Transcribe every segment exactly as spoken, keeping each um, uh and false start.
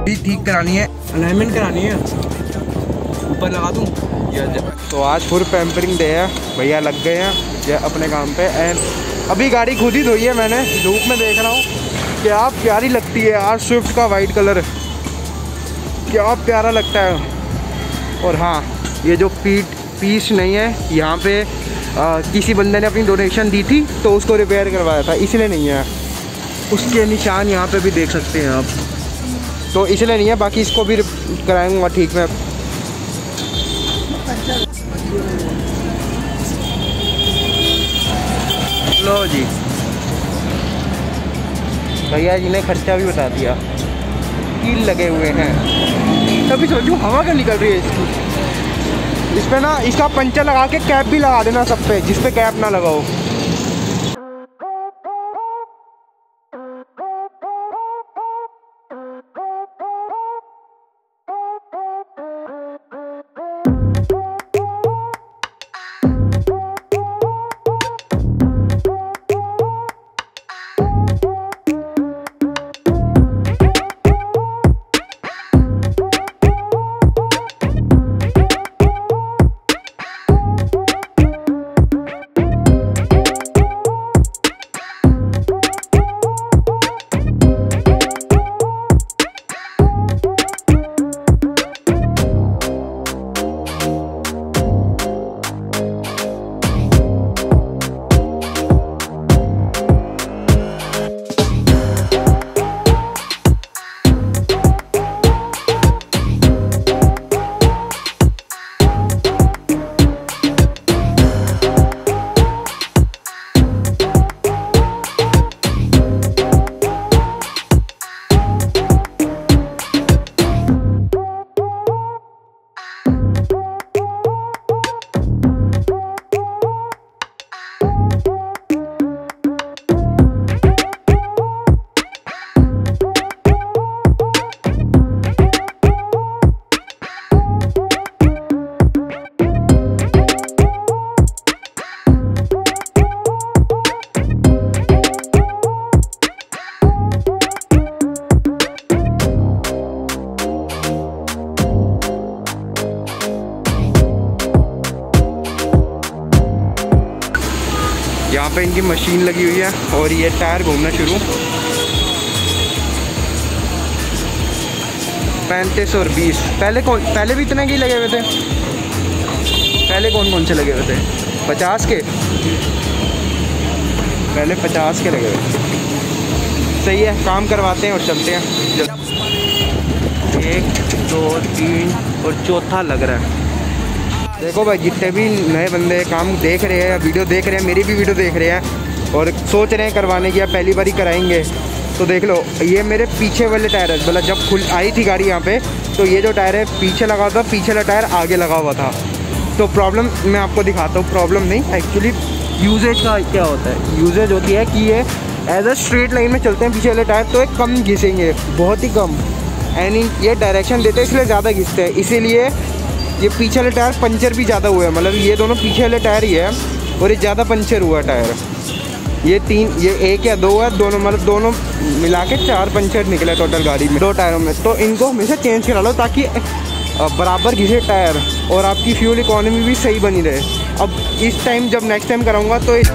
भी ठीक करानी है, अलाइनमेंट करानी है। ऊपर लगा दूँ। तो आज फुल पैम्परिंग डे है, भैया लग गए हैं अपने काम पे। एंड अभी गाड़ी खुद ही धोई है मैंने, धूप में देख रहा हूँ। क्या प्यारी लगती है यार स्विफ्ट का वाइट कलर, क्या प्यारा लगता है। और हाँ, ये जो पीट पीस नहीं है यहाँ पे, आ, किसी बंदे ने अपनी डोनेशन दी थी तो उसको रिपेयर करवाया था, इसलिए नहीं है। उसके निशान यहाँ पे भी देख सकते हैं आप, तो इसलिए नहीं है। बाकी इसको भी कराऊंगा ठीक में। लो जी, भैया जी ने खर्चा भी बता दिया। कील लगे हुए हैं, तभी सोचूं हवा क्या निकल रही है इसकी। इस पे ना इसका पंचर लगा के कैप भी लगा देना सब पे, जिस पे कैप ना लगाओ। यहाँ पे इनकी मशीन लगी हुई है और ये टायर घूमना शुरू। पैंतीस और बीस। पहले कौन पहले भी इतने के ही लगे हुए थे? पहले कौन कौन से लगे हुए थे? पचास के। पहले पचास के लगे हुए। सही है, काम करवाते हैं और चलते हैं। एक दो तीन और चौथा लग रहा है। देखो भाई, जितने भी नए बंदे काम देख रहे हैं, वीडियो देख रहे हैं, मेरी भी वीडियो देख रहे हैं और सोच रहे हैं करवाने की या पहली बार ही कराएंगे, तो देख लो ये मेरे पीछे वाले टायर है। मतलब जब खुल आई थी गाड़ी यहाँ पे, तो ये जो टायर है पीछे लगा था, पीछे वाला टायर आगे लगा हुआ था। तो प्रॉब्लम मैं आपको दिखाता हूँ। प्रॉब्लम नहीं, एक्चुअली यूजेज का क्या होता है। यूजेज होती है कि ये एज अ स्ट्रेट लाइन में चलते हैं पीछे वाले टायर, तो एक कम घिसेंगे, बहुत ही कम। एंड ये डायरेक्शन देते हैं इसलिए ज़्यादा घिसते हैं, इसीलिए ये पीछे वाले टायर पंचर भी ज़्यादा हुए हैं। मतलब ये दोनों पीछे वाले टायर ही है और ये ज़्यादा पंचर हुआ टायर। ये तीन, ये एक या दो है, दोनों मतलब दोनों मिला के चार पंचर निकले टोटल गाड़ी में, दो टायरों में। तो इनको हमेशा चेंज करा लो ताकि बराबर घिसे टायर और आपकी फ्यूल इकोनॉमी भी सही बनी रहे। अब इस टाइम जब नेक्स्ट टाइम कराऊँगा तो इस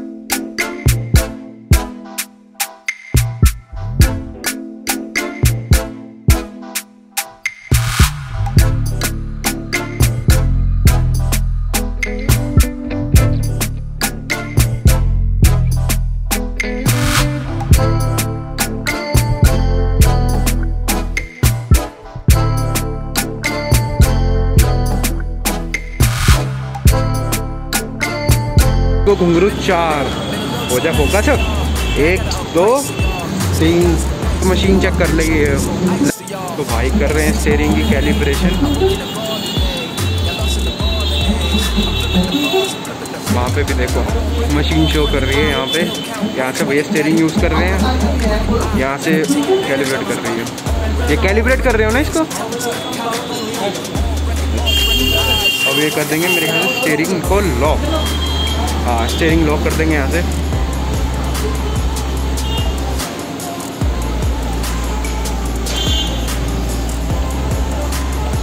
घुंघरू चार हो जा फोकस। एक दो तीन, मशीन चेक कर लगी है। तो भाई कर रहे हैं स्टीयरिंग की कैलिब्रेशन। वहाँ पे भी देखो मशीन शो कर रही है। यहाँ पे यहाँ से भैया स्टीयरिंग यूज़ कर रहे हैं, यहाँ से कैलिब्रेट कर रही है। ये कैलिब्रेट कर रहे हो ना इसको। अब ये कर देंगे मेरे ख्याल से स्टीयरिंग को लॉक। हाँ, स्टीयरिंग लॉक कर देंगे यहाँ से।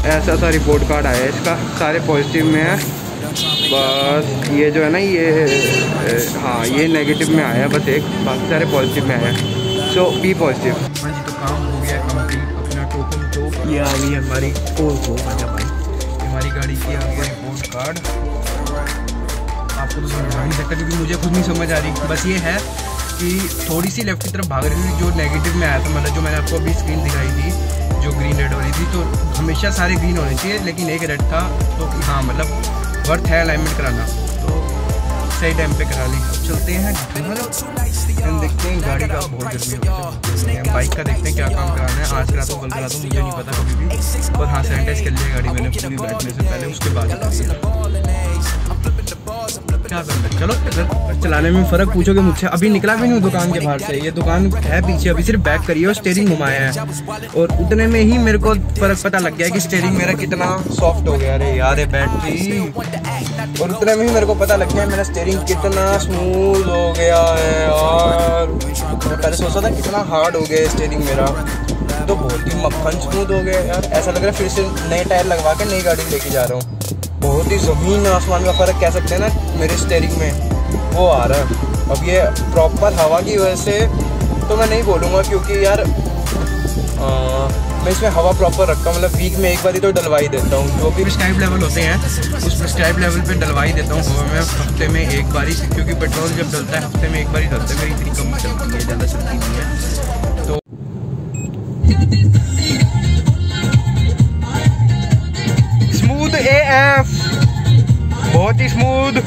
ऐसा सा रिपोर्ट कार्ड आया है इसका, सारे पॉजिटिव में है। बस ये जो है ना ये हाँ ये नेगेटिव में आया है बस एक, बाकी सारे पॉजिटिव में आया है। So B positive. हाँ जी, तो काम हो गया कंप्लीट। अपना टोकन तो ये आ गई है हमारी ओ हो भाई, हमारी गाड़ी की आ गया रिपोर्ट कार्ड। आपको तो समझा नहीं सकता क्योंकि मुझे खुद नहीं समझ आ रही। बस ये है कि थोड़ी सी लेफ्ट की तरफ भाग रही थी जो नेगेटिव में आया था, मतलब जो मैंने आपको अभी स्क्रीन दिखाई थी जो ग्रीन रेड हो रही थी। तो हमेशा सारे ग्रीन होने चाहिए लेकिन एक रेड था, तो हाँ मतलब वर्थ है अलाइनमेंट कराना, तो सही टाइम पे करा ली। अब चलते हैं हम देखते हैं गाड़ी का। बहुत गर्मी है, बाइक का देखते हैं क्या काम कराना है। आज करा तो कल करा तो मुझे नहीं पता कभी भी। और हाँ सैनिटाइज कर लिया गाड़ी मैंने पूरी बैठने से पहले, उसके बाद क्या करना है। चलो चलाने में फ़र्क पूछोगे मुझसे, अभी निकला भी नहीं दुकान के बाहर से। ये दुकान है पीछे, अभी सिर्फ बैक करी है और स्टीयरिंग घुमाया है, और उतने में ही मेरे को फ़र्क पता लग गया कि स्टीयरिंग मेरा कितना सॉफ्ट हो गया। अरे यार बैटरी, और उतने में ही मेरे को पता लग गया मेरा स्टीयरिंग कितना स्मूथ हो गया है यार। मैं पहले सोचा था कितना हार्ड हो गया स्टीयरिंग मेरा, तो बहुत ही मक्खन स्मूथ हो गया यार। ऐसा लग रहा है फिर से नए टायर लगवा के नई गाड़ी लेके जा रहा हूँ। बहुत ही ज़मीन आसमान का फ़र्क कह सकते हैं ना मेरे स्टीयरिंग में, वो आ रहा है। अब ये प्रॉपर हवा की वजह से तो मैं नहीं बोलूँगा, क्योंकि यार आ, मैं इसमें हवा प्रॉपर रखता हूँ, मतलब वीक में एक बार ही तो डलवा ही देता हूँ। जो भी प्रिस्क्राइब लेवल होते हैं उस प्रिस्क्राइब लेवल पे डलवा ही देता हूँ हवा में हफ्ते में एक बार ही, क्योंकि पेट्रोल जब डलता है हफ्ते में एक बार ही डलता है। मेरी इतनी कम चलती है, ज़्यादा चलती नहीं है। तो स्मूथ ए एफ, बहुत ही स्मूथ,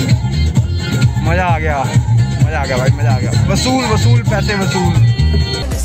मज़ा आ गया, मज़ा आ गया भाई, मज़ा आ गया। वसूल वसूल पैसे वसूल।